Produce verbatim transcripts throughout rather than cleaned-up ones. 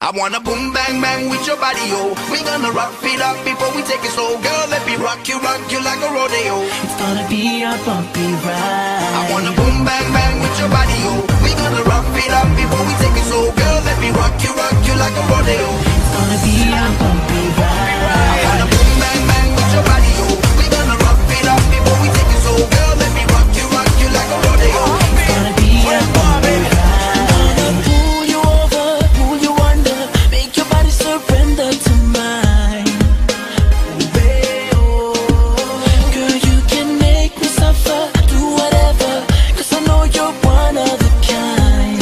I wanna boom bang bang with your body, oh. We gonna rock it up before we take it slow. Girl, let me rock you, rock you like a rodeo. It's gonna be a bumpy ride. I wanna boom bang bang with your body, oh. We gonna rock it up before we take it slow. Girl, let me rock you, rock you like a rodeo. It's gonna be a bumpy ride. I wanna boom bang bang with your body, oh. We gonna rock it up before we take it slow. Girl, let me rock you, rock you like a rodeo. It's gonna be a bumpy ride. I'm gonna pull you over, pull you under, make your body surrender to mine. Babe, oh. Girl, you can make me suffer, do whatever, 'cause I know you're one of a kind.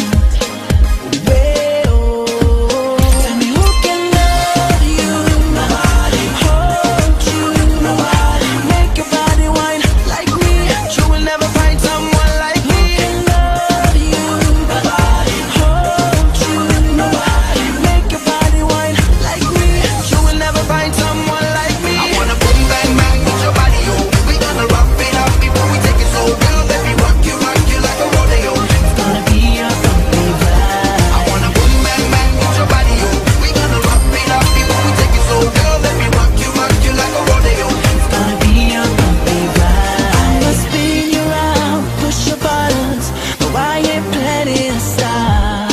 Babe, oh. Tell me who can love you, nobody, hold you, nobody, make your body whine like me. You will never find someone like me. Who can love you, nobody, hold you, nobody, make your body whine like me. You will never find someone like me. I wanna boom bang bang with your body, oh. We gonna rock it up before we take it slow. Girl, let me rock you, rock you like a rodeo. It's gonna be a bumpy ride. I wanna boom bang bang with your body, oh. We gonna rock it up before we take it slow. Girl, let me rock you, rock you like a rodeo. It's gonna be a bumpy ride. I'ma spin you around, push your buttons, but I ain't planning to stop.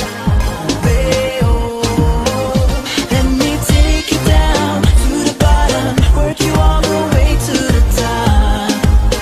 Babe, oh, let me take you down to the bottom, work you all the way to the top.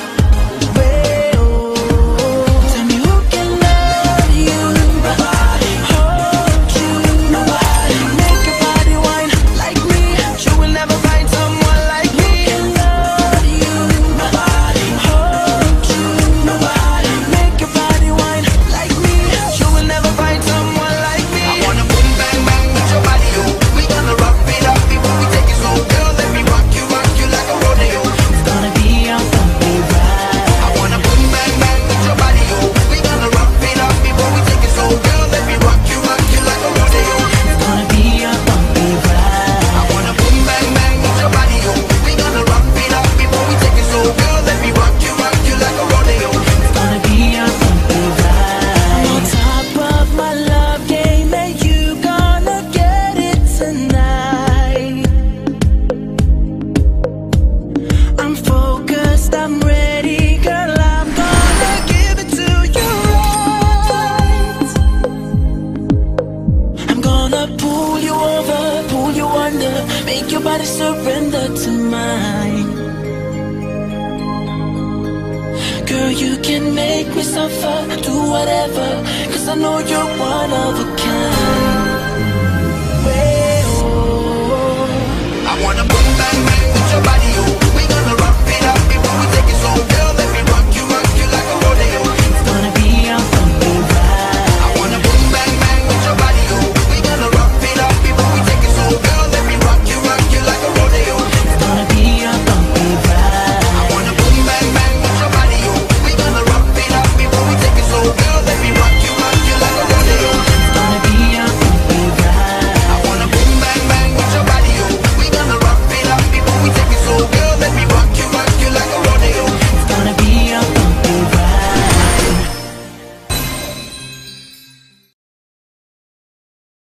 Babe, oh, tell me who can love you, nobody, hold you, nobody, make your body whine like me. You will never find someone like me. Who can love you, nobody, hold you, nobody, make your body whine like me. You will never find someone like me. I wanna boom bang bang with your body, oh. We gonna rock it up before we take it slow. Girl, let me rock you, rock you like a rodeo. It's gonna be a bumpy ride. I wanna boom bang bang with your body, oh. We gonna rock it up before we take it slow. Girl, let me rock you, rock you like a rodeo. It's gonna be a bumpy ride. I wanna boom bang bang with your body, oh. We gonna rock it up before we take it slow. Girl, let me rock you, rock you like a rodeo. It's gonna be a bumpy ride. I'm on top of my love game, and you gonna get it tonight. I'm focused, I'm ready, girl, I'm gonna give it to you right. I'm gonna pull you over, pull you under, make your body surrender to mine. Girl, you can make me suffer, do whatever, 'cause I know you're one of a kind.